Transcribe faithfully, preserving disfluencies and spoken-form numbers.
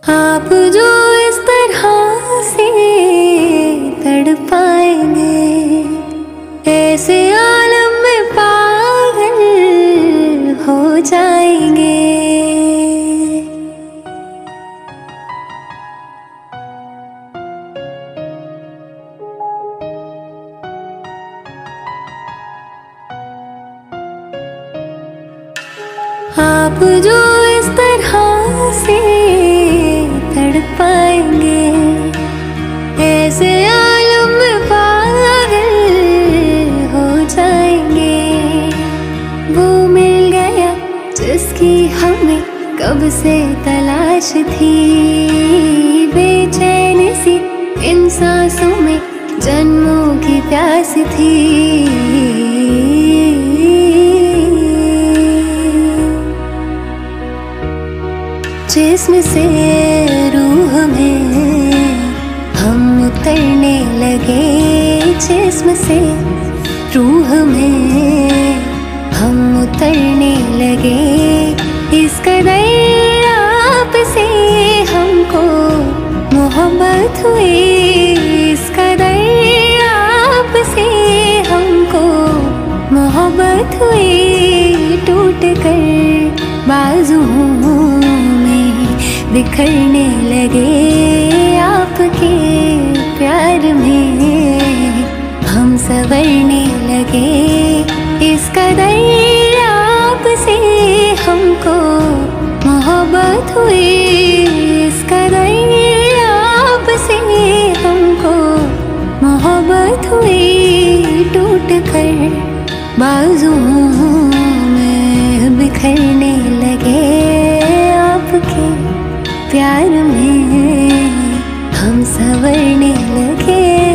आप जो इस तरह से तड़पाएंगे, ऐसे आलम में पागल हो जाएंगे। आप जो इस तरह से तड़पाएंगे, ऐसे आलम में पागल हो जाएंगे। वो मिल गया जिसकी हमें कब से तलाश थी, बेचैन सी इन सांसों में जन्मों की प्यास थी। जिस्म से रूह में हम उतरने लगे, जिस्म से रूह में हम उतरने लगे। इस कदर आपसे हमको मोहब्बत हुई, इस कदर आपसे हमको मोहब्बत हुई। टूट कर बाजुओं बिखरने लगे, आपके प्यार में हम संवरने लगे। इस कदर आपसे हमको मोहब्बत हुई, इस कदर आपसे हमको मोहब्बत हुई। टूट कर बाजुओं में बिखरने लगे, आपके प्यार में हम संवरने लगे।